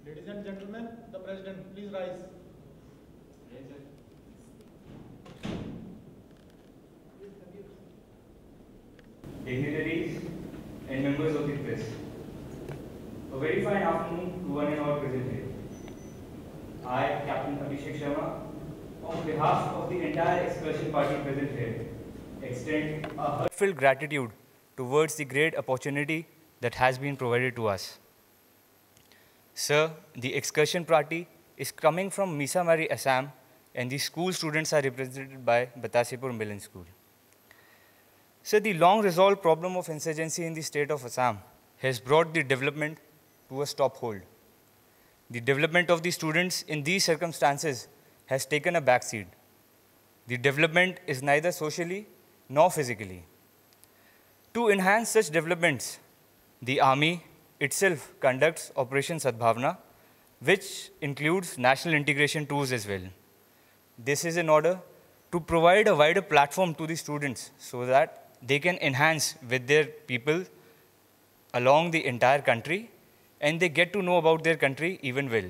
Ladies and gentlemen, the President, please rise. Dignitaries and members of the press, a very fine afternoon to one and all present here. I, Captain Abhishek Sharma, on behalf of the entire excursion party present here, extend a heartfelt gratitude towards the great opportunity that has been provided to us. Sir, the excursion party is coming from Misamari, Assam, and the school students are represented by Batasipur Milan School. Sir, the long-resolved problem of insurgency in the state of Assam has brought the development to a stop hold. The development of the students in these circumstances has taken a backseat. The development is neither socially nor physically. To enhance such developments, the army itself conducts Operation Sadbhavna, which includes national integration tours as well. This is in order to provide a wider platform to the students so that they can enhance with their people along the entire country and they get to know about their country even well.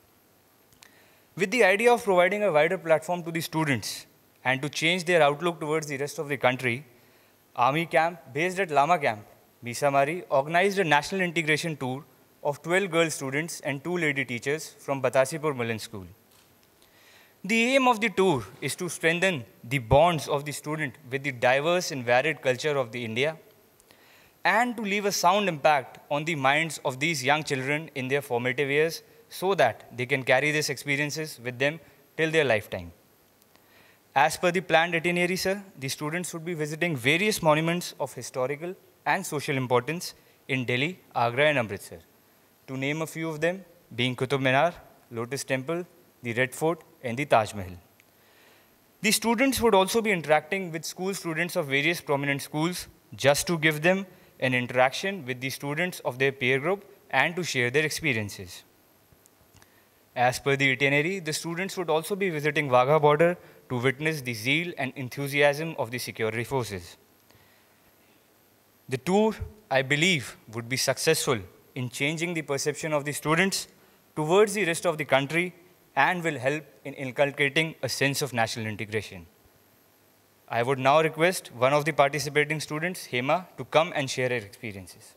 With the idea of providing a wider platform to the students and to change their outlook towards the rest of the country, Army camp based at Lama Camp, Misamari, organized a national integration tour of 12 girl students and 2 lady teachers from Batasipur Milan School. The aim of the tour is to strengthen the bonds of the student with the diverse and varied culture of the India and to leave a sound impact on the minds of these young children in their formative years so that they can carry these experiences with them till their lifetime. As per the planned itinerary, sir, the students would be visiting various monuments of historical and social importance in Delhi, Agra and Amritsar. To name a few of them being Qutub Minar, Lotus Temple, the Red Fort and the Taj Mahal. The students would also be interacting with school students of various prominent schools just to give them an interaction with the students of their peer group and to share their experiences. As per the itinerary, the students would also be visiting Wagha border to witness the zeal and enthusiasm of the security forces. The tour, I believe, would be successful in changing the perception of the students towards the rest of the country and will help in inculcating a sense of national integration. I would now request one of the participating students, Hema, to come and share her experiences.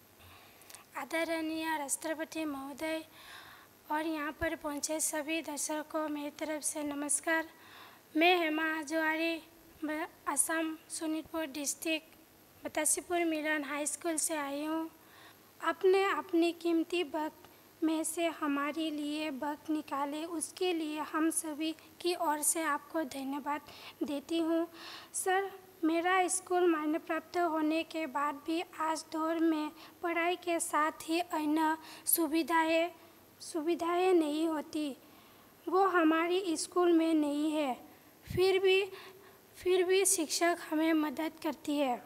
आदरणीय राष्ट्रपति महोदय और यहाँ पर पहुँचे सभी दर्शकों मेरी तरफ से नमस्कार। मैं Hema Ajwari Assam Sonitpur district Batasipur Milan high school से आई हूँ। आपने अपनी कीमती वक्त में से हमारे लिए वक्त निकाले उसके लिए हम सभी की ओर से आपको धन्यवाद देती हूँ। सर, मेरा स्कूल मान्य प्राप्त होने के बाद भी आज दौर में पढ़ाई के साथ ही अन्य सुविधाएं नहीं होती, वो हमारी स्कूल में नहीं है। फिर भी शिक्षक हमें मदद करती है।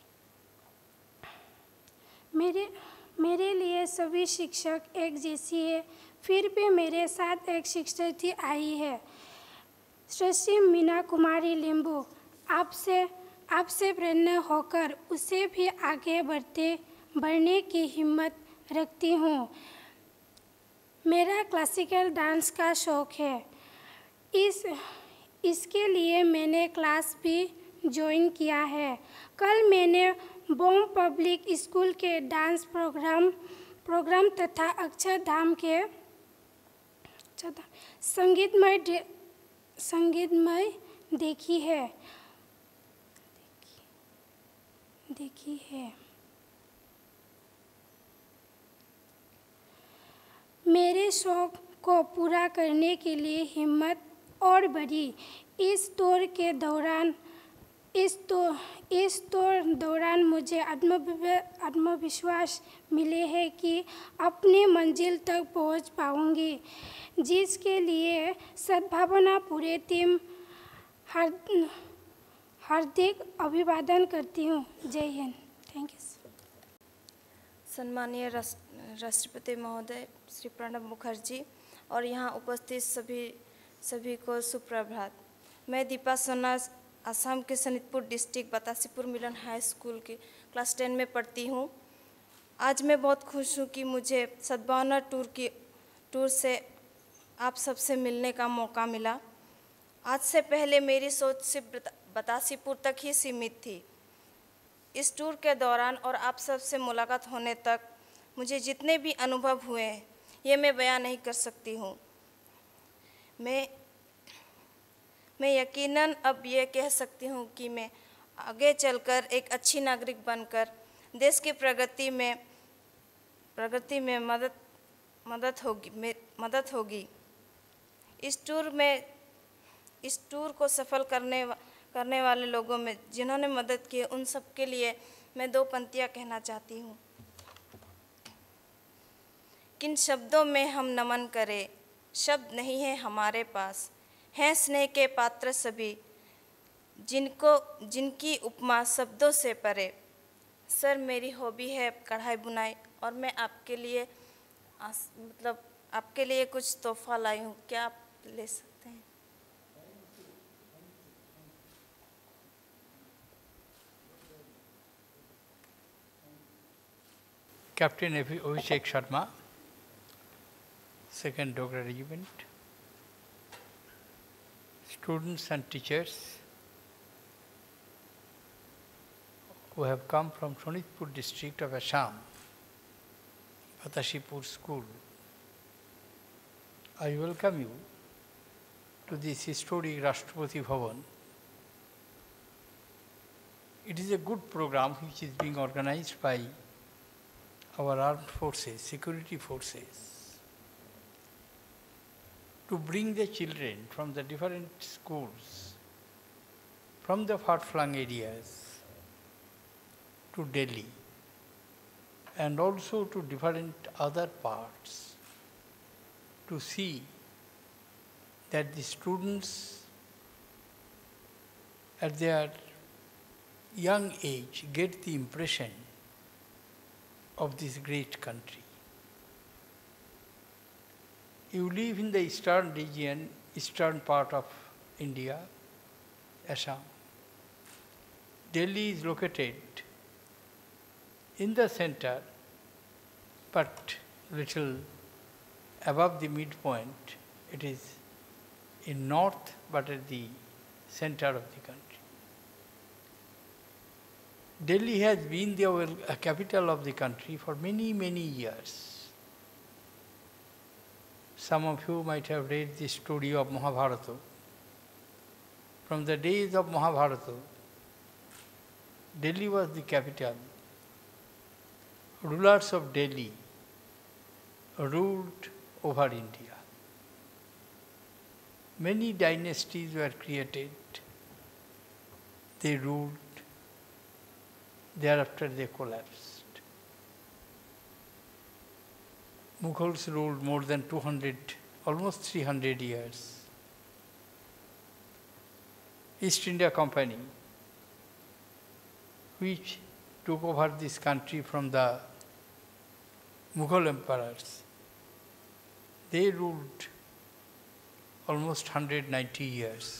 मेरे लिए सभी शिक्षक एक जैसी है। फिर भी मेरे साथ एक शिक्षक आई है, श्री मीना कुमारी लिंबू। आपसे प्रेरणा होकर उसे भी आगे बढ़ने की हिम्मत रखती हूँ। मेरा क्लासिकल डांस का शौक़ है, इसके लिए मैंने क्लास भी ज्वाइन किया है। कल मैंने बॉम्ब पब्लिक स्कूल के डांस प्रोग्राम तथा अक्षरधाम के संगीतमय देखी है। मेरे शौक़ को पूरा करने के लिए हिम्मत और बढ़ी। इस दौर दौरान मुझे आत्मविश्वास मिले है कि अपनी मंजिल तक पहुंच पाऊंगी, जिसके लिए सद्भावना पूरे टीम हार्दिक अभिवादन करती हूं। जय हिंद। Thank you. सम्मानीय राष्ट्रपति महोदय श्री प्रणब मुखर्जी और यहाँ उपस्थित सभी को सुप्रभात। मैं दीपा सोना असम के Sonitpur district Batasipur Milan high school के क्लास 10 में पढ़ती हूँ। आज मैं बहुत खुश हूँ कि मुझे सद्भावना टूर की टूर से आप सबसे मिलने का मौका मिला। आज से पहले मेरी सोच सिर्फ बतासीपुर तक ही सीमित थी। इस टूर के दौरान और आप सबसे मुलाकात होने तक मुझे जितने भी अनुभव हुए हैं, ये मैं बयां नहीं कर सकती हूँ। मैं यकीनन अब ये कह सकती हूँ कि मैं आगे चलकर एक अच्छी नागरिक बनकर देश की प्रगति में मदद होगी। इस टूर को सफल करने वाले लोगों में जिन्होंने मदद की, उन सब के लिए मैं 2 पंक्तियाँ कहना चाहती हूँ। किन शब्दों में हम नमन करें, शब्द नहीं है हमारे पास, हैं स्नेह के पात्र सभी, जिनकी उपमा शब्दों से परे। सर, मेरी हॉबी है कढ़ाई बुनाई और मैं आपके लिए कुछ तोहफा लाई हूँ, क्या आप ले सकते हैं? Captain Abhishek Sharma, 2nd Dogra Regiment, students and teachers who have come from Shonitpur district of Assam, Batashipur school. I welcome you to this historic Rashtrapati Bhavan. It is a good program which is being organized by our armed forces, security forces, to bring the children from the different schools, from the far-flung areas to Delhi and also to different other parts to see that the students at their young age get the impression of this great country. You live in the eastern region, eastern part of India, Assam. Delhi is located in the center, but little above the midpoint. It is in north, but at the center of the country. Delhi has been the capital of the country for many, many years. Some of you might have read the story of Mahabharata. From the days of Mahabharata, Delhi was the capital. Rulers of Delhi ruled over India. Many dynasties were created. They ruled. Thereafter they collapsed. Mughals ruled more than 200, almost 300 years. East India Company, which took over this country from the Mughal emperors, they ruled almost 190 years.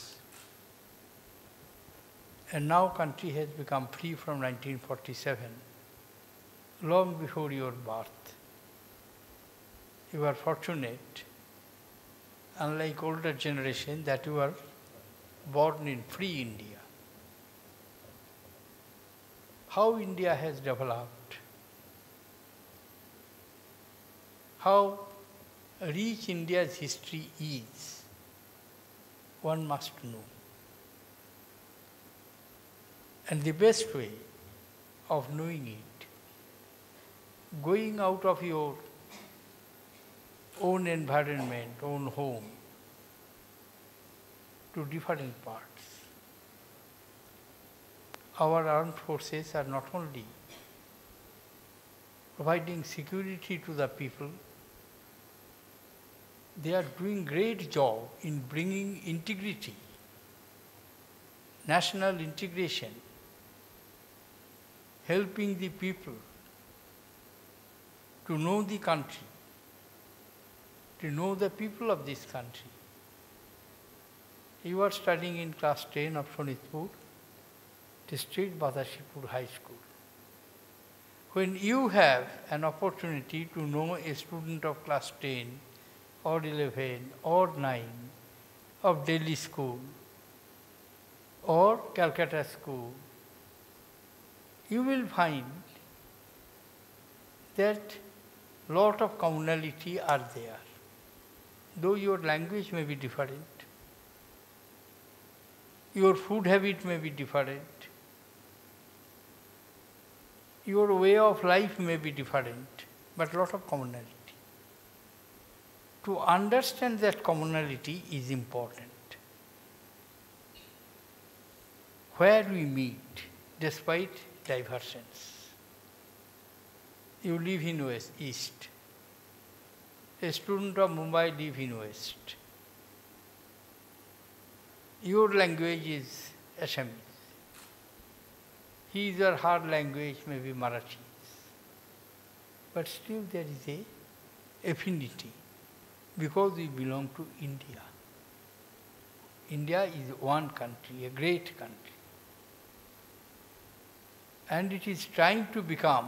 And now country has become free from 1947, long before your birth. You are fortunate, unlike older generation, that you are born in free India. How India has developed, how rich India's history is, one must know. And the best way of knowing it, going out of your own environment, own home, to different parts. Our armed forces are not only providing security to the people, they are doing great job in bringing integrity, national integration, helping the people to know the country, to know the people of this country. You are studying in class 10 of Shonitpur district, Batashipur High School. When you have an opportunity to know a student of class 10 or 11 or 9 of Delhi school or Calcutta school, you will find that lot of commonality are there. Though your language may be different, your food habit may be different, your way of life may be different, but lot of commonality. To understand that commonality is important. Where we meet despite divergence. You live in West, East. A student of Mumbai live in West. Your language is Assamese. His or her language may be Marathi. But still there is a affinity because we belong to India. India is one country, a great country. And it is trying to become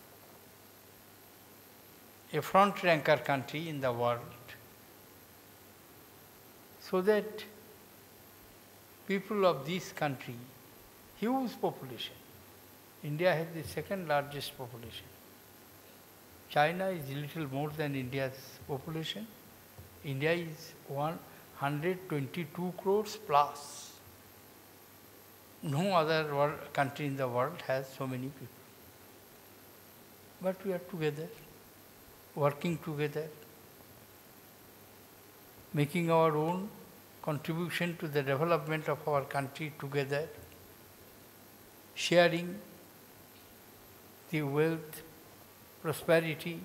a front ranker country in the world, so that people of this country, huge population, India has the second largest population. China is little more than India's population. India is 122 crores plus. No other country in the world has so many people. But we are together, working together, making our own contribution to the development of our country together, sharing the wealth, prosperity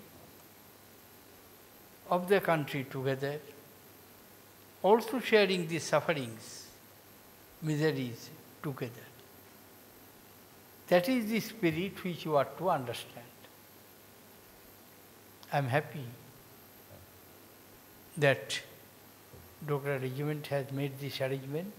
of the country together, also sharing the sufferings, miseries together. That is the spirit which you are to understand. I am happy that Dogra Regiment has made this arrangement.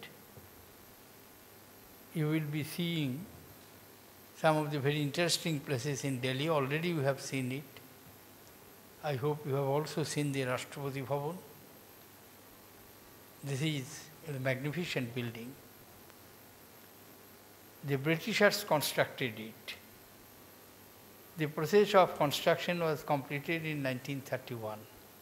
You will be seeing some of the very interesting places in Delhi. Already you have seen it. I hope you have also seen the Rashtrapati Bhavan. This is a magnificent building. The Britishers constructed it. The process of construction was completed in 1931.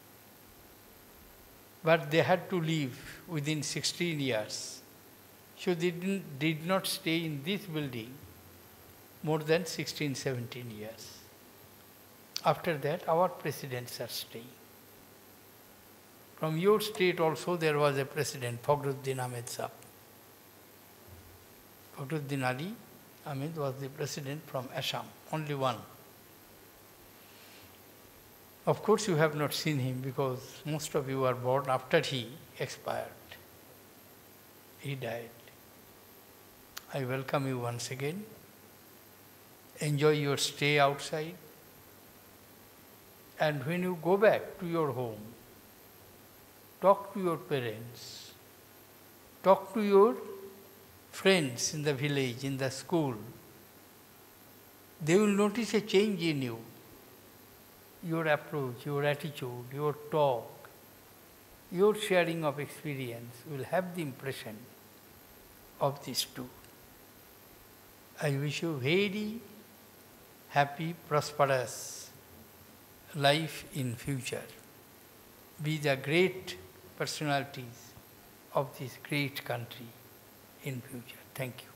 But they had to leave within 16 years. So they did not stay in this building more than 16, 17 years. After that, our presidents are staying. From your state also there was a president, Fakhruddin Ahmed Saab. Fakhruddin Ali Ahmed was the president from Assam, only one. Of course you have not seen him because most of you were born after he expired. He died. I welcome you once again. Enjoy your stay outside. And when you go back to your home, talk to your parents, talk to your friends in the village, in the school. They will notice a change in you. Your approach, your attitude, your talk, your sharing of experience will have the impression of these two. I wish you very happy, prosperous life in future. Be the great personalities of this great country in future. Thank you.